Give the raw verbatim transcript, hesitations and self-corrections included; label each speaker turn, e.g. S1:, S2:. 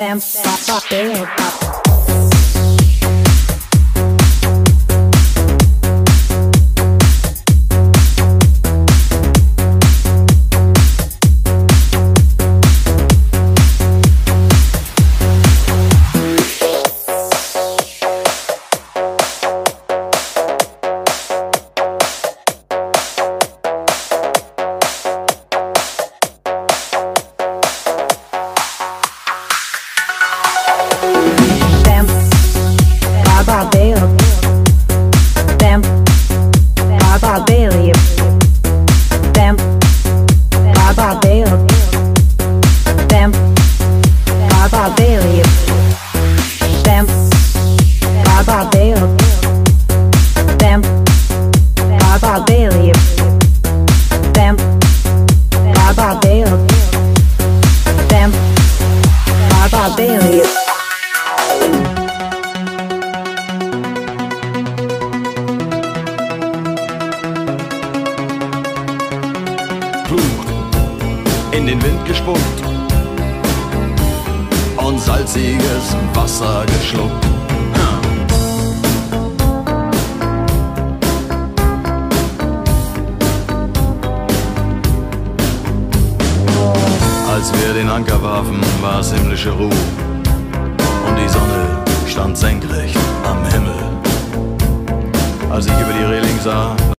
S1: Bam, bop, bop, bam, bop. Bam, Baba Bailey. Bam, Baba Bailey. Bam, Baba Bailey. Bam, Baba Bailey. Bam, Baba Bailey. Bam, Baba Bailey. Bam, Baba Bailey.
S2: In den Wind gespuckt und salziges Wasser geschluckt. Als wir den Anker warfen, war es himmlische Ruhe und die Sonne stand senkrecht am Himmel. Als ich über die Reling sah,